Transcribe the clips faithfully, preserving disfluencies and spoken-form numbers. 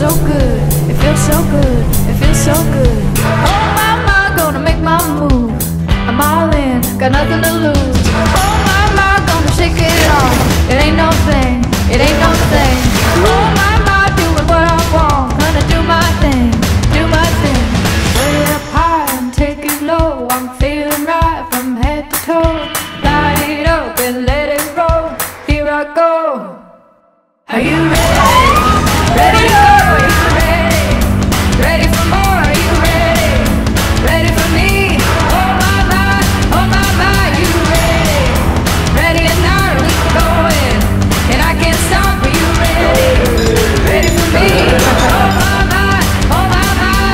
so good, it feels so good, it feels so good. Oh my, my, gonna make my move. I'm all in, got nothing to lose. Oh my, my, gonna shake it off. It ain't no thing, it ain't no thing. Oh my, my, doing what I want. Gonna do my thing, do my thing. Way up high and take it low. I'm feeling right from head to toe. Light it up and let it roll. Here I go. Are you ready? Ready to go? Are you ready? Ready for more? Are you ready? Ready for me? Oh my, my, oh my, my. You ready? Ready or not, we going. And I can't stop. Are you ready? Ready for me? Oh my, my, oh my, my.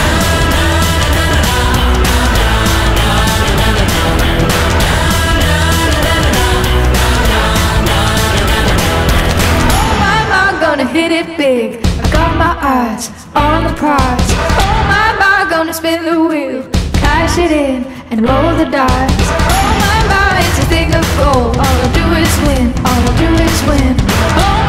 Oh my, my, gonna hit it big. I got my eyes on the prize. Oh my, my, gonna spin the wheel, cash it in and roll the dice. Oh my, my, it's a thing of gold. All I do is win, all I do is win. Oh